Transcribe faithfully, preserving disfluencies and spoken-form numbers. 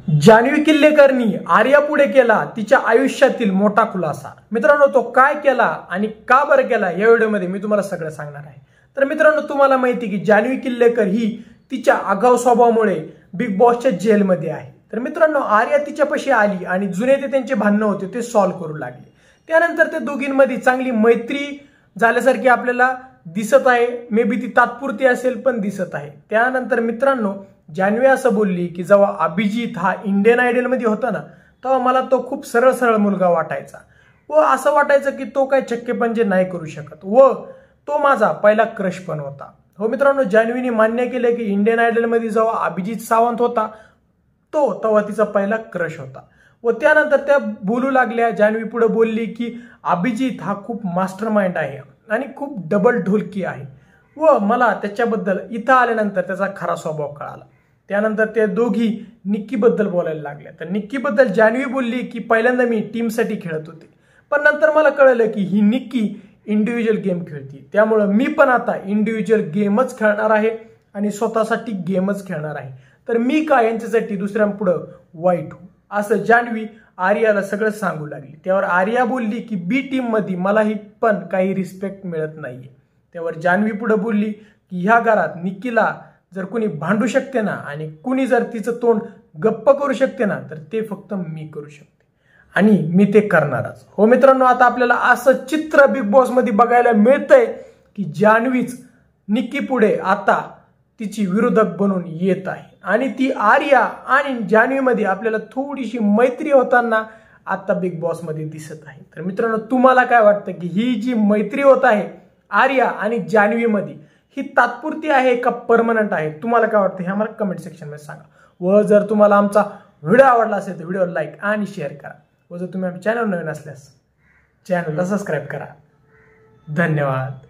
जान्हवी किल्लेकरनी आर्या पुढे केला तिच्या आयुष्यातील मोठा खुलासा। मित्रांनो, तो काय केला आणि का बरं केला या व्हिडिओमध्ये मी तुम्हाला सगळं सांगणार आहे। तर मित्रांनो, तुम्हाला माहिती की जान्हवी किल्लेकर ही तिच्या आगाऊ स्वभावामुळे बिग बॉसच्या जेलमध्ये आहे। तर मित्रांनो, आर्या तिच्यापाशी आली आणि जुने ते त्यांचे भांडण होते ते सॉल्व्ह करू लागले। त्यानंतर ते दोघींमध्ये चांगली मैत्री झाल्यासारखी आपल्याला दिसत आहे। मे बी ती तात्पुरती असेल पण दिसत आहे। त्यानंतर मित्रांनो, जान्हवी असं बोलली की जेव्हा अभिजित हा इंडियन आयडल मध्ये होता ना, तेव्हा मला तो खूप सरळ सरळ मुलगा वाटायचा व असं वाटायचं की तो काय चक्केपंजे नाही करू शकत व तो माझा पहिला क्रश पण होता। हो मित्रांनो, जान्हवीने मान्य केले की इंडियन आयडल मध्ये जेव्हा अभिजित सावंत होता तो तेव्हा तिचा पहिला क्रश होता। व त्यानंतर त्या बोलू लागल्या, जान्हवी पुढे बोलली की अभिजित हा खूप मास्टरमाइंड आहे आणि खूप डबल ढोलकी आहे व मला त्याच्याबद्दल इथं आल्यानंतर त्याचा खरा स्वभाव कळाला। त्यानंतर ते दोघी निक्की बद्दल बोलायला लागल्या। तर निक्की बद्दल जान्हवी बोलली की पहिल्यांदा मी टीम साठी खेळत होते, पण नंतर मला कळलं की ही निक्की इंडिव्हिज्युअल गेम खेळते, त्यामुळे मी पण आता इंडिव्हिज्युअल गेमच खेळणार आहे आणि स्वतःसाठी गेमच खेळणार आहे। तर मी का यांच्यासाठी दुसऱ्यांपुढे वाईट हो, असं जान्हवी आर्याला सगळं सांगू लागली। त्यावर आर्या बोलली की बी टीम मध्ये मलाही पण काही रिस्पेक्ट मिळत नाहीये। त्यावर जान्हवी पुढे बोलली की ह्या घरात निक्कीला जर कोणी भांडू शकते ना आणि कुणी जर तिचं तोंड गप्प करू शकते ना, तर ते फक्त मी करू शकते आणि मी ते करणारच। हो मित्रांनो, आता आपल्याला असं चित्र बिग बॉस मध्ये बघायला मिळतंय की जान्हवीच निक्की पुढे आता तिची विरोधक बनून येत आहे आणि ती आर्या आणि जान्हवी मध्ये आपल्याला थोडीशी मैत्री होताना आता बिग बॉस मध्ये दिसत आहे। तर मित्रांनो, तुम्हाला काय वाटतं की ही जी मैत्री होत आहे आर्या आणि जान्हवी मध्ये ही तात्पुरती आहे का परमनंट आहे? तुम्हाला काय वाटतं हे आम्हाला कमेंट सेक्शन मध्ये सांगा। व जर तुम्हाला आमचा व्हिडिओ आवडला असेल तर व्हिडिओ लाईक आणि शेअर करा व जर तुम्ही आमच्या चॅनल नवीन असल्यास चॅनलला सबस्क्राईब करा। धन्यवाद।